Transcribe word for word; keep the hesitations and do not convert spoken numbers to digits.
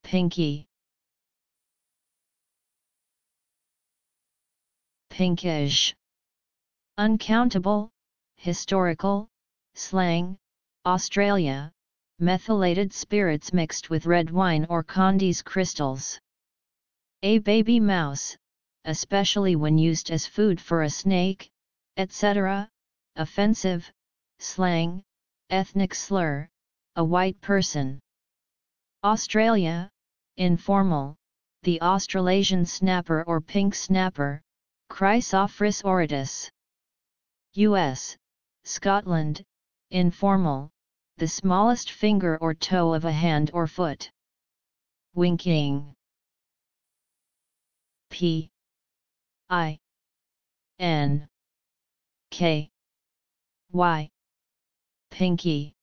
Pinky. Pinkish. Uncountable, historical, slang, Australia, methylated spirits mixed with red wine or Condy's crystals. A baby mouse, especially when used as food for a snake, et cetera, offensive, slang, ethnic slur, a white person. Australia, informal, the Australasian snapper or pink snapper, Chrysophrys auratus. U S, Scotland, informal, the smallest finger or toe of a hand or foot. Winking. P I N K Y Pinky.